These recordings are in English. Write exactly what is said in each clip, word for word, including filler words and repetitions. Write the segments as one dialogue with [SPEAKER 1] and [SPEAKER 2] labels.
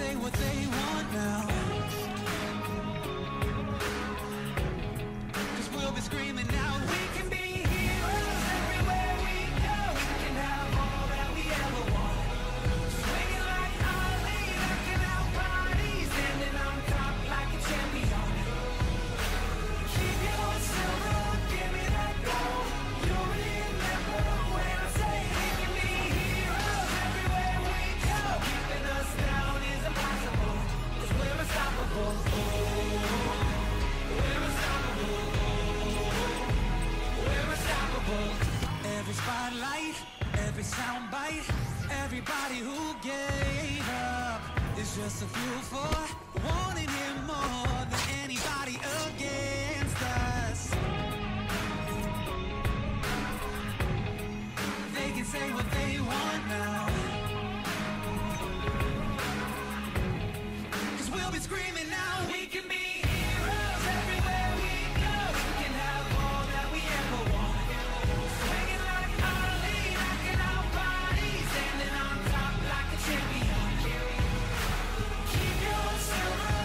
[SPEAKER 1] say what they want now, 'cause we'll be screaming now. We can be heroes everywhere we go. We can have all that we ever want. Swinging like Ali, rocking out bodies, standing on top like a champion. Keep your silver, give me that gold. You'll remember when I say we can be heroes everywhere we go. Keeping us down is impossible, 'cause we're unstoppable. Oh, we're unstoppable. We're unstoppable. Every spotlight, every soundbite, everybody who gave up is just a fuel for wanting him more than anybody against us. They can say what they want now, 'cause we'll be screaming now. We can be heroes everywhere we go. We can have all that we ever want. Swinging like Ali, rocking our bodies, standing on top like a champion. Keep your silver.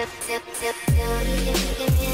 [SPEAKER 2] Thank you.